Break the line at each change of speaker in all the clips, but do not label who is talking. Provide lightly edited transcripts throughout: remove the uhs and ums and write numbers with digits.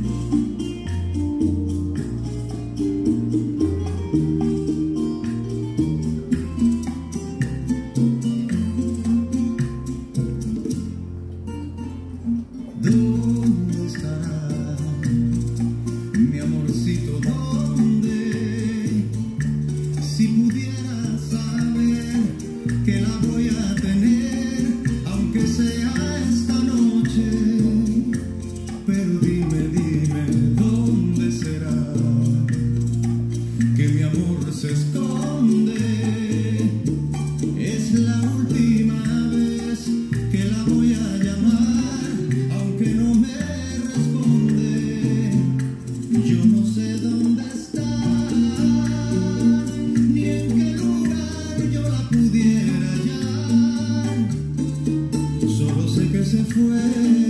¿Dónde estará mi amorcito? ¿Dónde? Si pudiera saber que la voy a tener, aunque sea esta noche. Pero dime, ¿dónde será que mi amor se esconde? Es la última vez que la voy a llamar, aunque no me responde. Yo no sé dónde está, ni en qué lugar yo la pudiera hallar. Solo sé que se fue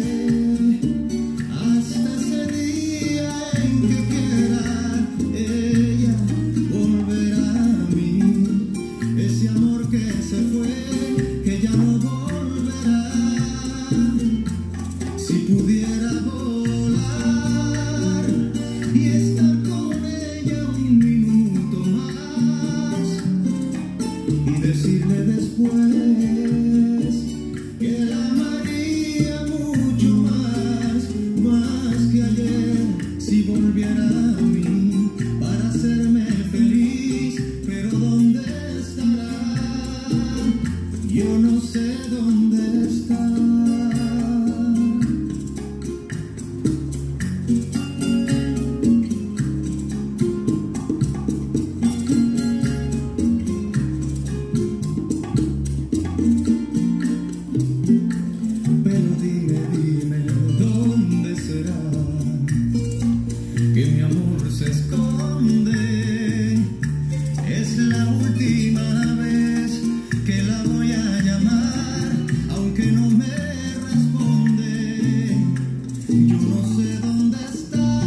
hasta ese día en que quiera ella volver a mí. Ese amor que se fue, que ya no volverá. Si pudiera volar y estar con ella un minuto más y decirle después que la amaría mucho más que ayer, si volviera a mí para hacerme feliz. Pero ¿dónde estará? Yo no sé dónde está. Pero dime, ¿dónde será que mi amor se esconde? Es la última vez que la voy a llamar, aunque no me responde. Yo no sé dónde está,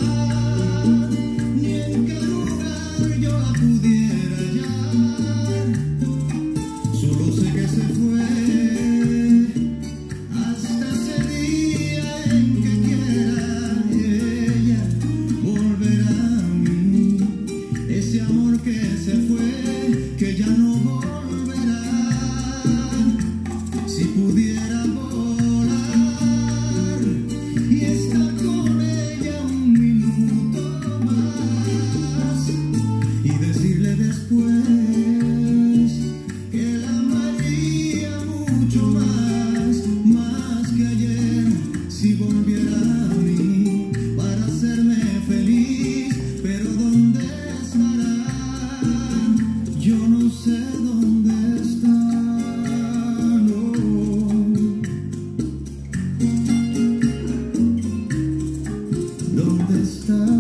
ni en qué lugar yo la pudiera hallar. Solo sé que se fue hasta ese día en que quiera ella volver a mí. Ese amor que se fue, que ya no volverá. Si pudiera volar y estar con ella un minuto más y decirle después que la amaría mucho más que ayer, si volviera a mí para hacerme feliz. Pero ¿dónde estará? Yo no sé dónde está, no. ¿Dónde está?